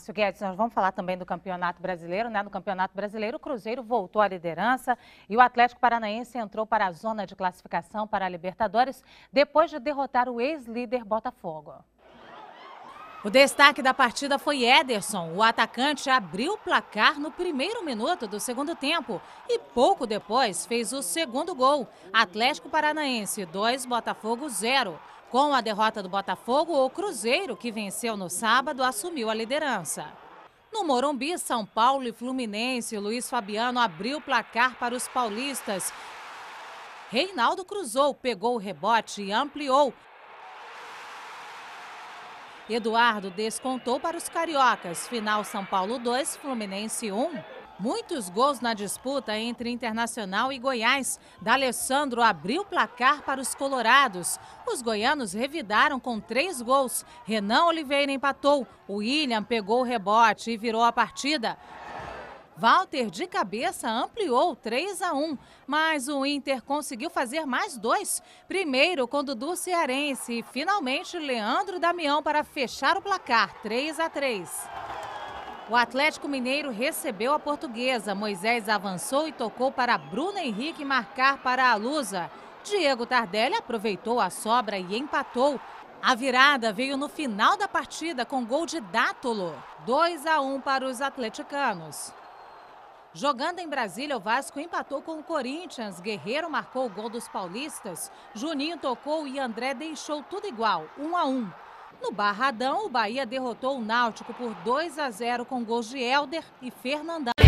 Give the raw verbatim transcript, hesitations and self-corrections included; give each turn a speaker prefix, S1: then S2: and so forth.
S1: Márcio Guedes, nós vamos falar também do Campeonato Brasileiro, né? No Campeonato Brasileiro, o Cruzeiro voltou à liderança e o Atlético Paranaense entrou para a zona de classificação para a Libertadores depois de derrotar o ex-líder Botafogo.
S2: O destaque da partida foi Ederson. O atacante abriu o placar no primeiro minuto do segundo tempo e pouco depois fez o segundo gol. Atlético Paranaense dois, Botafogo zero. Com a derrota do Botafogo, o Cruzeiro, que venceu no sábado, assumiu a liderança. No Morumbi, São Paulo e Fluminense, Luiz Fabiano abriu o placar para os paulistas. Reinaldo cruzou, pegou o rebote e ampliou. Eduardo descontou para os cariocas. Final São Paulo dois, Fluminense um. Muitos gols na disputa entre Internacional e Goiás. D'Alessandro abriu o placar para os colorados. Os goianos revidaram com três gols. Renan Oliveira empatou. O William pegou o rebote e virou a partida. Walter de cabeça ampliou três a um, mas o Inter conseguiu fazer mais dois. Primeiro com Dudu Cearense e finalmente Leandro Damião para fechar o placar três a três. O Atlético Mineiro recebeu a Portuguesa. Moisés avançou e tocou para Bruno Henrique marcar para a Lusa. Diego Tardelli aproveitou a sobra e empatou. A virada veio no final da partida com gol de Dátolo. dois a um para os atleticanos. Jogando em Brasília, o Vasco empatou com o Corinthians. Guerreiro marcou o gol dos paulistas. Juninho tocou e André deixou tudo igual, um a um. No Barradão, o Bahia derrotou o Náutico por dois a zero com gols de Hélder e Fernandão.